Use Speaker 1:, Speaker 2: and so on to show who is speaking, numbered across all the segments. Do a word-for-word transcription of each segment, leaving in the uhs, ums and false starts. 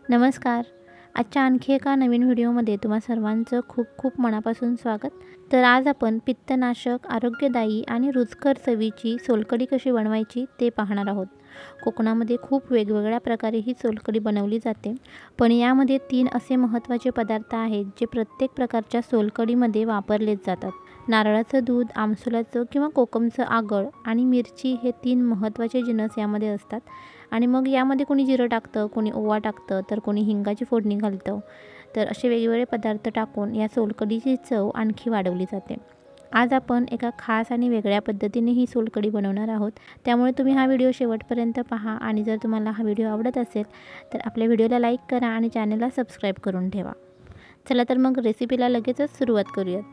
Speaker 1: नमस्कार. आजच्या आणखी एका नवीन व्हिडिओमध्ये तुम्हा सर्वांचं खूप खूप मनापासून स्वागत. तर आज आपण पित्तनाशक, आरोग्यदायी आणि रुचकर चवीची सोलकढी कशी बनवायची ते पाहणार आहोत. कोकणामध्ये खूप वेगवेगळ्या प्रकारे ही सोलकढी बनवली जाते, पण यामध्ये तीन असे महत्त्वाचे पदार्थ आहेत जे प्रत्येक प्रकारच्या सोलकढीमध्ये वापरलेच जातात. नारळाचं दूध, आमसुलाचं किंवा कोकमचं आगळ आणि मिरची हे तीन महत्त्वाचे जिन्नस यामध्ये असतात. आणि मग यामध्ये कोणी जिरं टाकतं, कोणी ओवा टाकतं, तर कोणी हिंगाची फोडणी घालतं. तर असे वेगवेगळे पदार्थ टाकून या सोलकढीची चव आणखी वाढवली जाते. आज आपण एका खास आणि वेगळ्या पद्धतीने ही सोलकढी बनवणार आहोत. त्यामुळे तुम्ही हा व्हिडिओ शेवटपर्यंत पहा आणि जर तुम्हाला हा व्हिडिओ आवडत असेल तर आपल्या व्हिडिओला लाईक करा आणि चॅनलला सबस्क्राईब करून ठेवा. चला तर मग रेसिपीला लगेचच सुरुवात करूयात.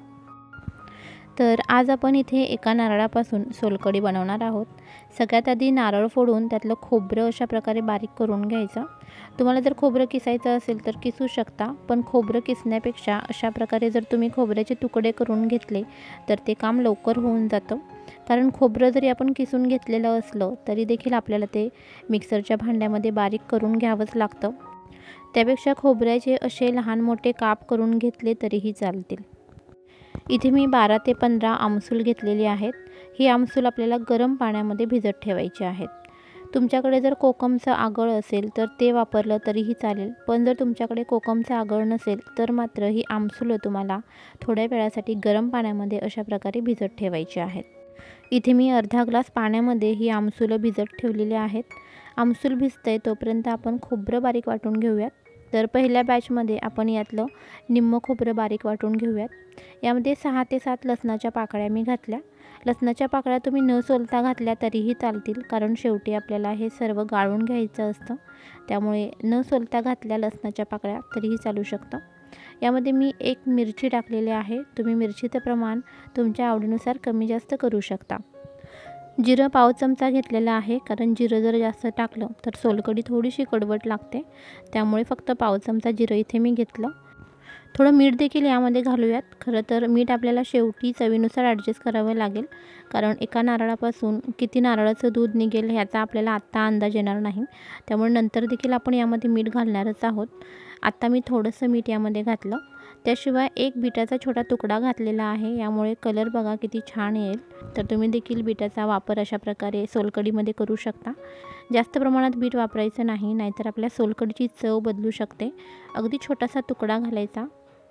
Speaker 1: तर आज आपण इथे एका नारळापासून सोलकढी बनवणार आहोत. सगळ्यात आधी नारळ फोडून त्यातलं खोबरं अशा प्रकारे बारीक करून घ्यायचं. तुम्हाला जर खोबरं किसायचं असेल तर किसू शकता, पण खोबरं किसण्यापेक्षा अशा प्रकारे जर तुम्ही खोबऱ्याचे तुकडे करून घेतले तर ते काम लवकर होऊन जातं. कारण खोबरं जरी आपण किसून घेतलेलं असलं तरी देखील आपल्याला ते मिक्सरच्या भांड्यामध्ये बारीक करून घ्यावंच लागतं. त्यापेक्षा खोबऱ्याचे असे लहान मोठे काप करून घेतले तरीही चालतील. इथे मी बारा ते पंधरा आमसूल घेतलेली आहेत. ही आमसूल आपल्याला गरम पाण्यामध्ये भिजत ठेवायची आहेत. तुमच्याकडे जर कोकमचं आगळ असेल तर ते वापरलं तरीही चालेल, पण जर तुमच्याकडे कोकमचं आगळ नसेल तर मात्र ही आमसूल तुम्हाला थोड्या वेळासाठी गरम पाण्यामध्ये अशा प्रकारे भिजत ठेवायची आहेत. इथे मी अर्धा ग्लास पाण्यामध्ये ही आमसूलं भिजत ठेवलेली आहेत. आमसूल भिजतंय तोपर्यंत आपण खोबरं बारीक वाटून घेऊयात. तर पहिल्या बॅचमध्ये आपण यातलं निम्मं खोबरं बारीक वाटून घेऊयात. यामध्ये सहा ते सात लसणाच्या पाकळ्या मी घातल्या. लसणाच्या पाकळ्या तुम्ही न सोलता घातल्या तरीही चालतील, कारण शेवटी आपल्याला हे सर्व गाळून घ्यायचं असतं. त्यामुळे न सोलता घातल्या लसणाच्या पाकळ्या तरीही चालू शकतं. यामध्ये मी एक मिरची टाकलेली आहे. तुम्ही मिरचीचं प्रमाण तुमच्या आवडीनुसार कमी जास्त करू शकता. जिरं पाव चमचा घेतलेला आहे, कारण जिरं जर जास्त टाकलं तर सोलकढी थोडीशी कडवट लागते. त्यामुळे फक्त पाव चमचा जिरं इथे मी घेतलं. थोडं मीठ देखील यामध्ये घालूयात. खरं तर मीठ आपल्याला शेवटी चवीनुसार ॲडजस्ट करावं लागेल, कारण एका नारळापासून किती नारळाचं दूध निघेल ह्याचा आपल्याला आत्ता अंदाज येणार नाही. त्यामुळे नंतर देखील आपण यामध्ये मीठ घालणारच आहोत. आत्ता मी थोडंसं मीठ यामध्ये घातलं. त्याशिवाय एक बीटाचा छोटा तुकडा घातलेला आहे. यामुळे कलर बघा किती छान येईल. तर तुम्ही देखील बीटाचा वापर अशा प्रकारे सोलकढीमध्ये करू शकता. जास्त प्रमाणात बीट वापरायचं नाही, नाहीतर आपल्या सोलकढीची चव बदलू शकते. अगदी छोटासा तुकडा घालायचा.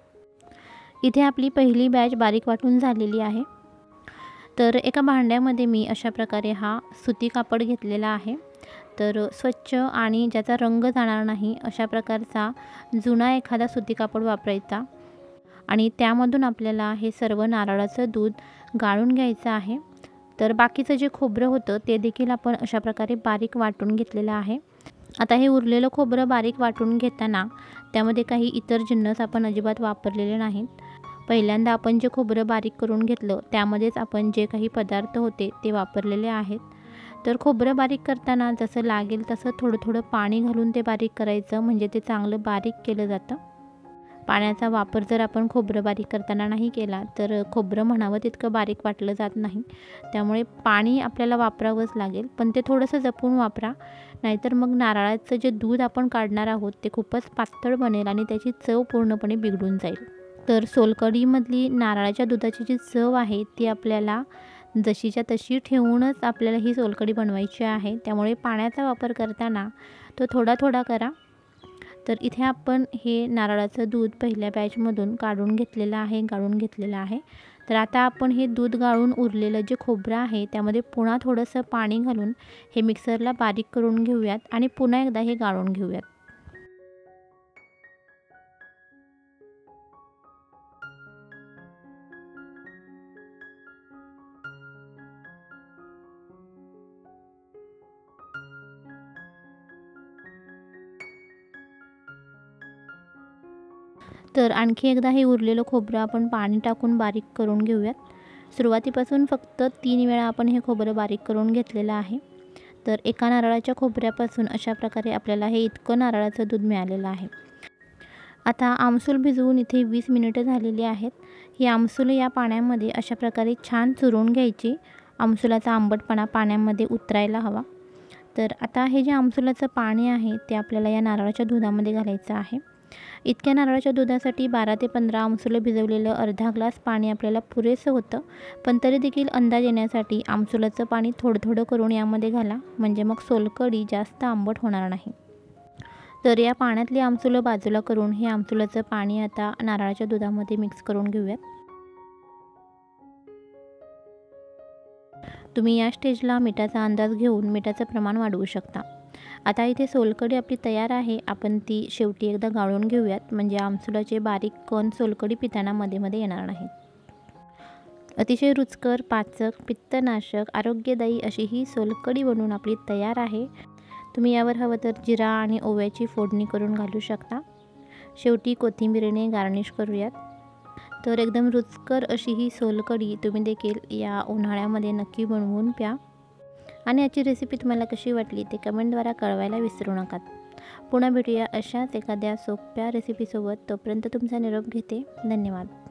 Speaker 1: इथे आपली पहिली बॅच बारीक वाटून झालेली आहे. तर एका भांड्यामध्ये मी अशा प्रकारे हा सुती कापड घेतलेला आहे. तर स्वच्छ आणि ज्याचा रंग जाणार नाही अशा प्रकारचा जुना एखादा सुती कापड वापरायचा आणि त्यामधून आपल्याला हे सर्व नारळाचं दूध गाळून घ्यायचं आहे. तर बाकीचं जे खोबरं होतं ते देखील आपण अशा प्रकारे बारीक वाटून घेतलेलं आहे. आता हे उरलेलं खोबरं बारीक वाटून घेताना त्यामध्ये काही इतर जिन्नस आपण अजिबात वापरलेले नाहीत. पहिल्यांदा आपण जे खोबरं बारीक करून घेतलं त्यामध्येच आपण जे काही पदार्थ होते ते वापरलेले आहेत. तर खोबरं बारीक करताना जसं लागेल तसं थोडं थोडं पाणी घालून ते बारीक करायचं, म्हणजे ते चांगलं बारीक केलं जातं. पाण्याचा वापर जर आपण खोबरं बारीक करताना नाही केला तर खोबरं म्हणावं तितकं बारीक वाटलं जात नाही. त्यामुळे पाणी आपल्याला वापरावंच लागेल, पण ते थोडंसं जपून वापरा, नाहीतर मग नारळाचं जे दूध आपण काढणार आहोत ते खूपच पातळ बनेल आणि त्याची चव पूर्णपणे बिघडून जाईल. तर सोलकढीमधली नारळाच्या दुधाची जी चव आहे ती आपल्याला जशीच्या तशी ठेवूनच आपल्याला ही सोलकढी बनवायची आहे. त्यामुळे पाण्याचा वापर करताना तो थोडा थोडा करा. तर इथे आपण हे नारळाचं दूध पहिल्या बॅचमधून काढून घेतलेलं आहे गाळून घेतलेलं आहे. तर आता आपण हे दूध गाळून उरलेलं जे खोबरं आहे त्यामध्ये पुन्हा थोडंसं पाणी घालून हे मिक्सरला बारीक करून घेऊयात आणि पुन्हा एकदा हे गाळून घेऊयात. तर आणखी एकदा हे उरलेलं खोबरं आपण पाणी टाकून बारीक करून घेऊयात. सुरुवातीपासून फक्त तीन वेळा आपण हे खोबरं बारीक करून घेतलेलं आहे. तर एका नारळाच्या खोबऱ्यापासून अशा प्रकारे आपल्याला हे इतकं नारळाचं दूध मिळालेलं आहे. आता आमसूल भिजवून इथे वीस मिनिटं झालेली आहेत. ही आमसूल या पाण्यामध्ये अशा प्रकारे छान चुरून घ्यायची. आमसुलाचा आंबटपणा पाण्यामध्ये उतरायला हवा. तर आता हे जे आमसुलाचं पाणी आहे ते आपल्याला या नारळाच्या दुधामध्ये घालायचं आहे. इतक्या नारळाच्या दुधासाठी बारा ते पंधरा आमसुलं भिजवलेलं अर्धा ग्लास पाणी आपल्याला पुरेसं होतं. पण तरी देखील अंदाज येण्यासाठी आमसुलाचं पाणी थोडं थोडं करून यामध्ये घाला, म्हणजे मग सोलकढी जास्त आंबट होणार नाही. तर या पाण्यातली आमसुलं बाजूला करून हे आमसुलाचं पाणी आता नारळाच्या दुधामध्ये मिक्स करून घेऊयात. तुम्ही या स्टेजला मिठाचा अंदाज घेऊन मिठाचं प्रमाण वाढवू शकता. आता इथे सोलकढी आपली तयार आहे. आपण ती शेवटी एकदा गाळून घेऊयात, म्हणजे आमसुलाचे बारीक कण सोलकढी पिताना मध्ये मध्ये येणार नाहीत. अतिशय रुचकर, पाचक, पित्तनाशक, आरोग्यदायी अशी ही सोलकढी बनवून आपली तयार आहे. तुम्ही यावर हवं तर जिरा आणि ओव्याची फोडणी करून घालू शकता. शेवटी कोथिंबीरीने गार्निश करूयात. तर एकदम रुचकर अशी ही सोलकढी तुम्ही देखील या उन्हाळ्यामध्ये नक्की बनवून प्या. आणि याची रेसिपी तुम्हाला कशी वाटली ते कमेंटद्वारा कळवायला विसरू नका. पुन्हा भेटूया अशाच एखाद्या सोप्या रेसिपीसोबत. तोपर्यंत तुमचा निरोप घेते. धन्यवाद.